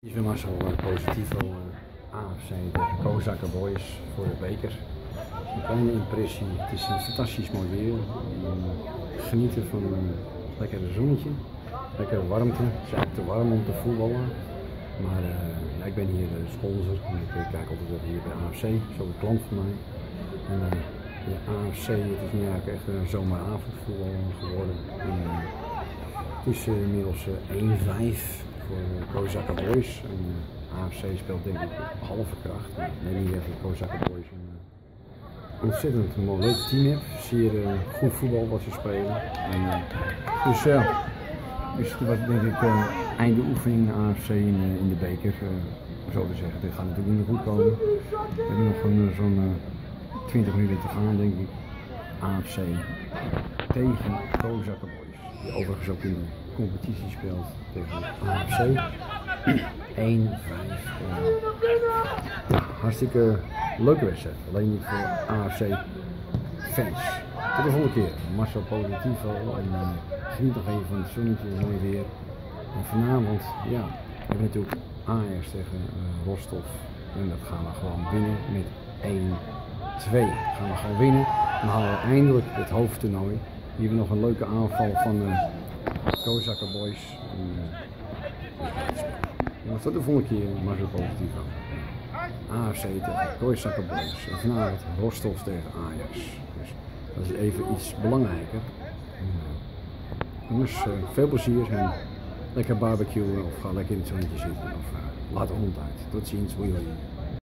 Ik ben maar zo positief over AFC tegen Kozakker Boys voor de beker. Een kleine impressie, het is een fantastisch mooi weer. Genieten van een lekker zonnetje, lekker warmte. Het is eigenlijk te warm om te voetballen. Maar ik ben hier sponsor en ik kijk altijd even hier bij AFC, zo een klant van mij. En, AFC, het is nu eigenlijk echt een zomeravondvoetbal geworden. Het is inmiddels 1-5 voor Kozakker Boys. En, AFC speelt denk ik op halve kracht. Neem niet even Kozakker Boys een ontzettend mooi leuk team heb. Zeer goed voetbal wat ze spelen. En, dus het was denk ik einde oefening AFC in de beker. Zo te zeggen, dit gaat natuurlijk niet meer goed komen. We hebben nog zo'n 20 minuten te gaan denk ik. AFC tegen Kozakker Boys. Die overigens ook in de competitie speelt tegen AFC. 1-5. Hartstikke leuke wedstrijd. Alleen niet voor AFC fans. Tot de volgende keer. Marcel Positivo. En geniet nog even van het zonnetje, mooi weer. En vanavond, ja, we hebben natuurlijk Ajax tegen Rostov. En dat gaan we gewoon winnen met 1-2. Gaan we gewoon winnen. Dan halen we eindelijk het hoofdtoernooi. Hier hebben we nog een leuke aanval van Kozakker Boys. Tot de volgende keer, Marcel Positivo. AFC tegen Kozakker Boys. En vanavond Rostov tegen Ajax. Dus dat is even iets belangrijker. Jongens, veel plezier en lekker barbecuen of ga lekker in het zonnetje zitten of laat de hond uit. Tot ziens, hoi hoi.